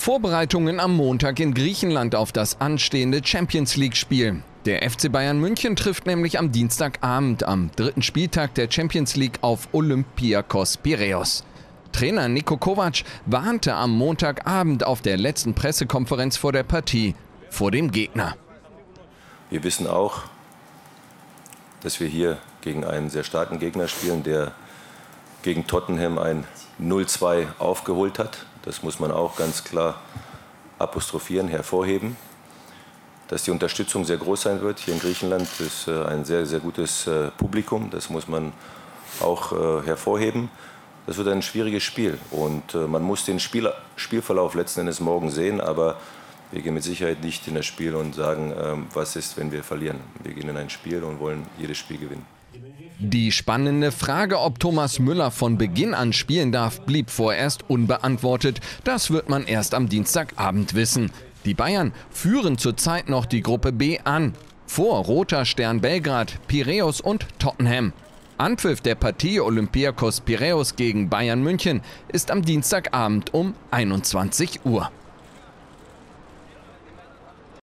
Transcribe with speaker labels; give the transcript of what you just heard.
Speaker 1: Vorbereitungen am Montag in Griechenland auf das anstehende Champions-League-Spiel. Der FC Bayern München trifft nämlich am Dienstagabend am 3. Spieltag der Champions League auf Olympiakos Piräus. Trainer Niko Kovac warnte am Montagabend auf der letzten Pressekonferenz vor der Partie vor dem Gegner.
Speaker 2: Wir wissen auch, dass wir hier gegen einen sehr starken Gegner spielen, der gegen Tottenham ein 0-2 aufgeholt hat. Das muss man auch ganz klar apostrophieren, hervorheben. Dass die Unterstützung sehr groß sein wird. Hier in Griechenland ist ein sehr, sehr gutes Publikum. Das muss man auch hervorheben. Das wird ein schwieriges Spiel und man muss den Spielverlauf letzten Endes morgen sehen. Aber wir gehen mit Sicherheit nicht in das Spiel und sagen, was ist, wenn wir verlieren. Wir gehen in ein Spiel und wollen jedes Spiel gewinnen.
Speaker 1: Die spannende Frage, ob Thomas Müller von Beginn an spielen darf, blieb vorerst unbeantwortet. Das wird man erst am Dienstagabend wissen. Die Bayern führen zurzeit noch die Gruppe B an. Vor Roter Stern Belgrad, Piräus und Tottenham. Anpfiff der Partie Olympiakos Piräus gegen Bayern München ist am Dienstagabend um 21 Uhr.